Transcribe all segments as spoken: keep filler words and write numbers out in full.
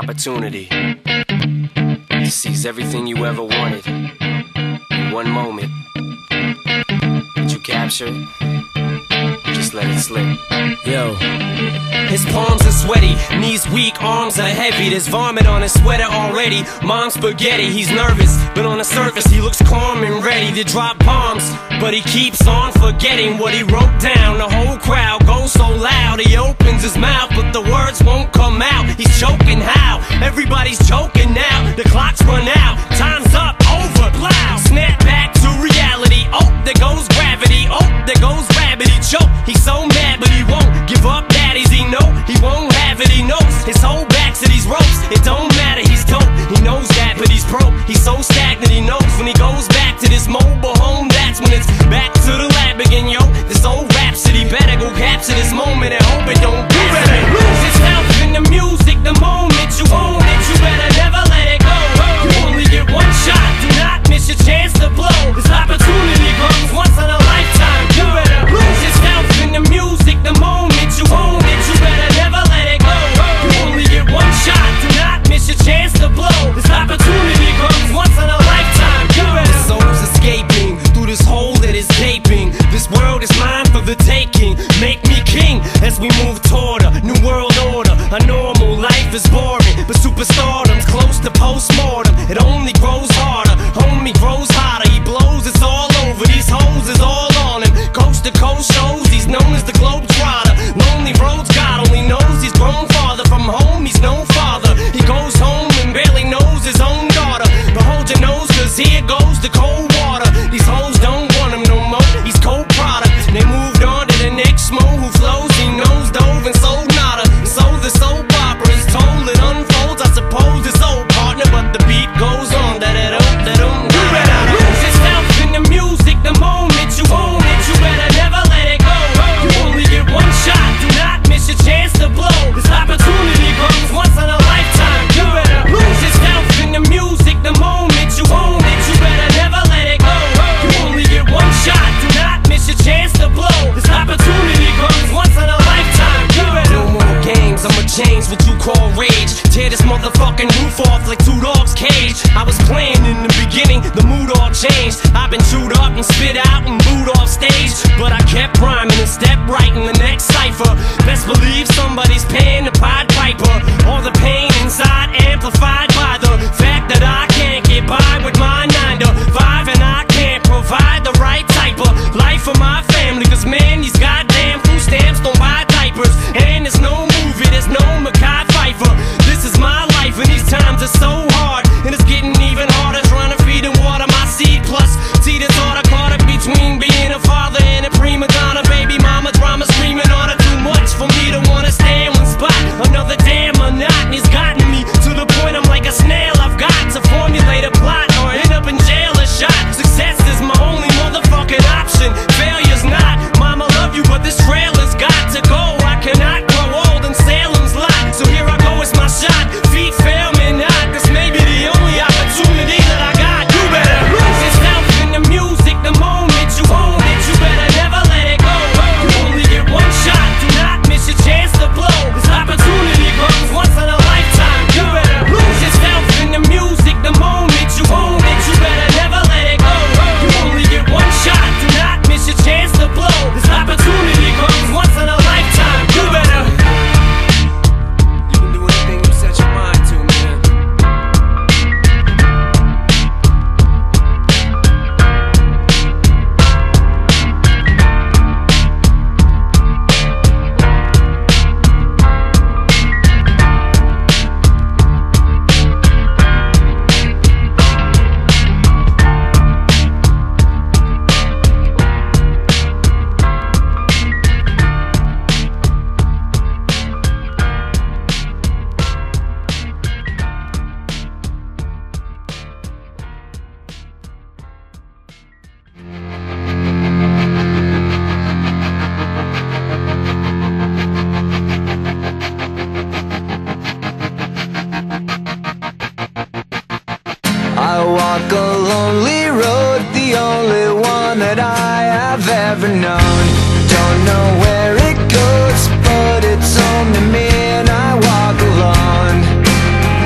opportunity to seize everything you ever wanted in one moment. Did you capture it? Just let it slip. Yo. His palms are sweaty, knees weak, arms are heavy. There's vomit on his sweater already. Mom's spaghetti, he's nervous, but on the surface he looks calm and ready to drop bombs. But he keeps on forgetting what he wrote down. The whole crowd goes so loud, he opens his mouth, but the words won't come out. He's choking how? Everybody's choking now. The clock's run out, time's up, over, loud. Snap back to reality, oh, there goes gravity. Oh, there goes rabbit, he choke. He's so mad, but he won't give up. Daddies, he know he won't have it, he knows his whole back to these ropes. It don't matter, he's dope, he knows that, but he's broke. He's so stagnant, he knows when he goes back to this mobile home, that's when it's back to the lab again, yo. This old rhapsody better go capture this moment and hope it don't do it. Lose yourself in the music, the moment you own it, you better never let it go. You only get one shot, do not miss your chance to blow. This opportunity comes once in a lifetime. You better lose yourself in the music, the moment you own it, you better never let it go. You only get one shot, do not miss your chance to blow. This opportunity comes once in a lifetime. You better. The soul's escaping through this hole that is gaping. This world is mine for the taking. Make me king as we move toward a new world order. A normal life is boring, but superstardom's close to postmortem. It only grows harder, homie grows hotter. He blows, it's all over. These hoes is all on him. Coast to coast shows, he's known as the Globetrotter. Lonely roads, God only knows he's grown farther from home. He's no father. He goes home and barely knows his own daughter. But hold your nose, cause here goes the cold water. These hoes don't want him no more. He's cold product. They moved on to the next mo who flows. He knows dove and sold nada. And so the soap opera is told. It unfolds. I suppose it's old partner, but the beat goes on. Da da da da da. You better lose yourself in the music the moment you own it. You better never let it go. You only get one shot. Do not miss your chance to blow. This opportunity comes once in a lifetime. You better lose yourself in the music the moment you own it. You better never let it go. You only get one shot. Do not miss your chance to blow. This opportunity comes once in a lifetime. You better. No more games, I'ma change what you call rage. Tear this motherfucking roof off like two dogs' cage. I was playing in the beginning, the mood all changed. I've been chewed up and spit out and booed off stage, but I kept rhyming and stepped right in the next cipher. Best believe somebody's paying the Pied Piper. All the pain inside amplified by the fact that I can't get by with my nine to five, and I can't provide the right type of life for my family. Cause man, these goddamn food stamps don't buy diapers, and there's no movie, there's no Mekhi Phifer. This is my life and these times are so hard, and it's getting even harder trying to feed and water my seed. Plus, see this order caught up between being a father and a prima donna. Baby mama drama screaming on her, too much for me to wanna stay in one spot. Another damn monotony's gotten me to the point I'm like a snail. I've got to formulate a plot or end up in jail or shot. Success is my only motherfucking option. Failure's not. Mama love you, but this trailer's got to go. I cannot grow old in Salem's lot, so here I go, it's my shot. Feet fail me not, this may be the only opportunity that I got. You better lose yourself in the music the moment you own it. You better never let it go. You only get one shot, do not miss your chance to blow. This opportunity comes once in a lifetime. You better lose yourself in the music the moment you own it. You better never let it go. You only get one shot, do not miss your chance to blow. This opportunity comes once in a lifetime. You better. You can do anything you set your mind to, man. I walk a lonely road, the only one that I have ever known. Don't know where it goes, but it's only me and I walk alone.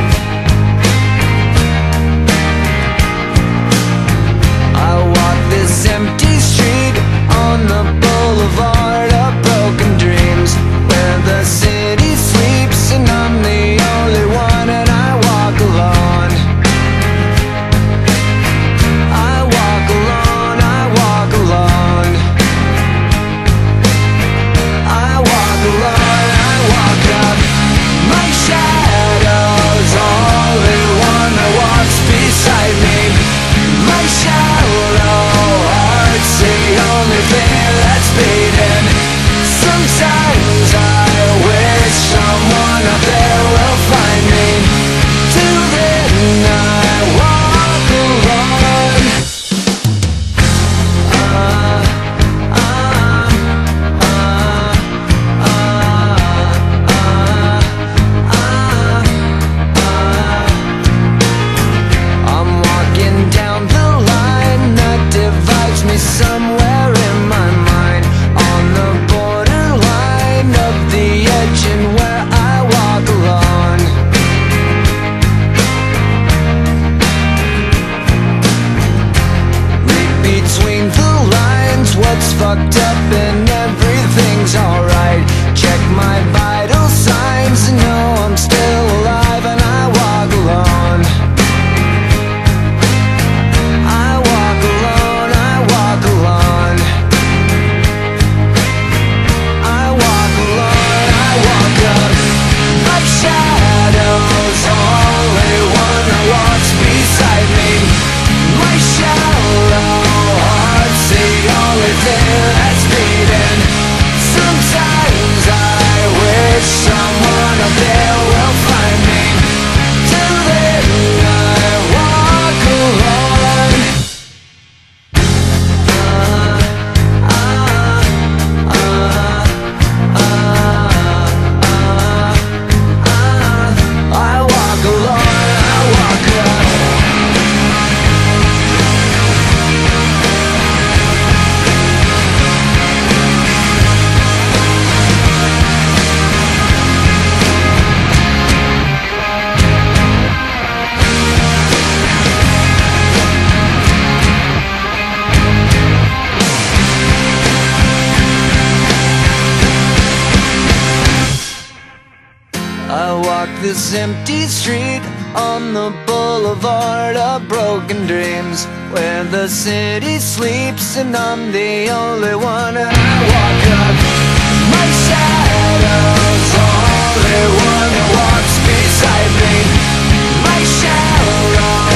fucked up and everything's alright. Check my vital signs and know I'm still alive, and I walk alone. I walk alone, I walk alone. I walk alone, I walk up. My shadow's only one that walks beside me. My shallow heart's the only thing that's beating. Sometimes I wish someone up there will find me. Till then I walk alone. uh, uh, uh, uh, uh, I walk alone, I walk up. I walk this empty street on the boulevard of broken dreams, where the city sleeps and I'm the only one. And I walk up. My shadow's only one that walks beside me. My shadow